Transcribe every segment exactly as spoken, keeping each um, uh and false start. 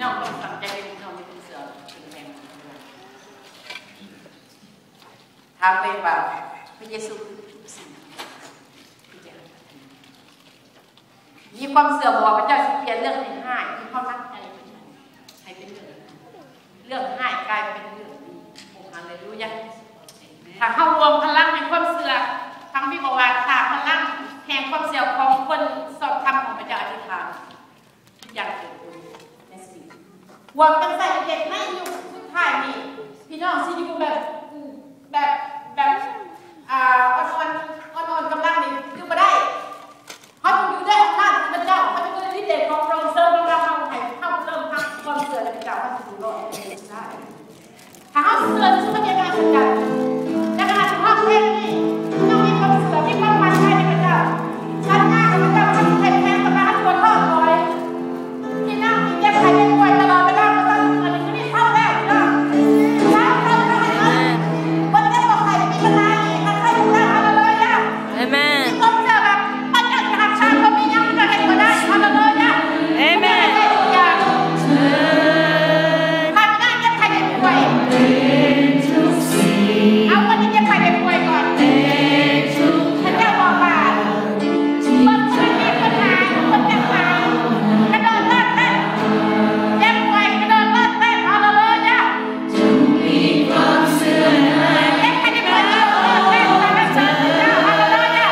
น้องต้องทำใจเป็นน้องเป็นเสือเป็นแมงถามเลยว่าพระเยซูสิ่งมีความเสื่อมว่าพระเจ้าสิเปลี่ยนเรื่องให้ง่ายมีความรักใจให้เป็นเรื่องเรื่องง่ายกลายเป็นเรื่องดีโอ้ฮาเลลูยาถ้าเข้ารวมพลังแห่งความเสื่อทั้งพี่บอกว่าถ้าพลังแห่งความเสื่อของคนสอบธรรมของพระเจ้าอธิษฐานอย่างเกิดขึ้นในสิ่งหวังเป็นใส่เด็กไม่อยู่สุดท้ายนี่พี่น้องสิอยู่แบบแบบแบบอ่าอ่อนๆอ่อนๆกำลังนี่อยู่มาได้เขาต้องอยู่ได้อำนาจของพระเจ้าเขาจะเป็นที่เด่นของเราเสริมเราเราให้เข้าเริ่มทำความเสื่อพระเจ้าเขาจะอยู่รอดได้ถ้าเขาเสื่อจะเป็นยังไงกันในขณะที่เขาเพลงนี่ต้องมีความเสื่อมีความมั่นใจในพระเจ้าชั้นหน้าพระเจ้าเขาเป็นแม่ประมาณตัวทอดลอยที่นั่งมีเจ็บไข้ได้ป่วยตลอดเวลาเราต้องอันนี้ไม่เข้าแล้วนะเช้าเข้าเข้าให้เลยวันนี้บอกใครมีปัญหาอีกถ้าใครอยู่แล้วเอาเลยนะมีความเชื่อแบบปัญญาจะหักชาก็มียังจะเห็นก็ได้เอาเลยนะเอเมนถ้าไม่ได้เจ็บไข้ได้ป่วยเอาวันนี้เจ็บไข้ได้ป่วยก่อนพระเจ้าบอกว่าบางคนมีปัญหาคนเจ็บไข้กระโดดเลิศเต้นเจ็บป่วยกระโดดเลิศเต้นเอาเลยนะเจ็บไข้ได้ป่วยกระโดดเลิศเต้นแต่ไม่เจอพระเจ้าเอาเลยนะ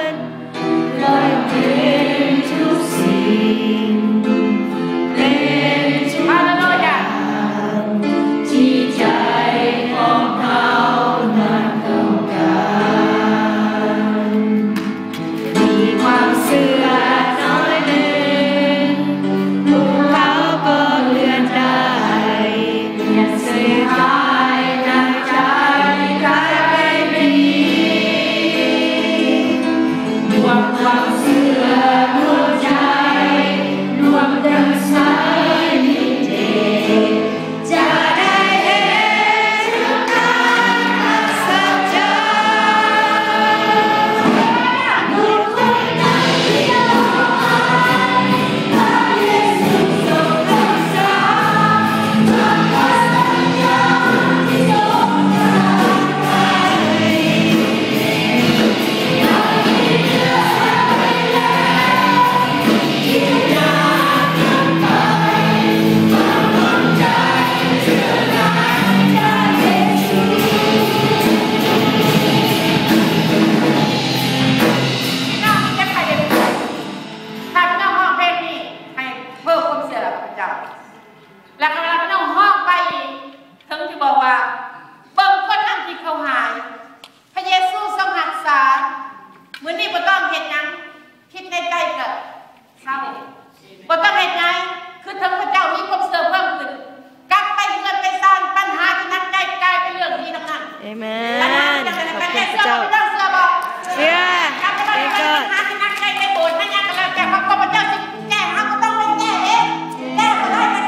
แล้วก็เราต้องห้องไปอีกถึงที่บอกว่าเบิ่งคนทั้งที่เขาหายพระเยซูทรงรักษาเหมือนนี่บ่ต้องเห็นยังคิดในใจก็เศร้าบ่ต้องเห็นไงคือถึงพระเจ้ามีความเสื่อมเพิ่มขึ้นกลับไปเงินไปสร้างปัญหาที่นักใจกลายเป็นเรื่องดีทั้งนั้นเอเมนขอบคุณพระเจ้าเชื่อบอกเชื่อกลับไปปัญหาที่นักใจไปโบสถ์พระยาก็แล้วแต่พระเจ้าจะแก้เขาก็ต้องไปแก้เองแก้ก็ได้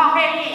องเพลงนี่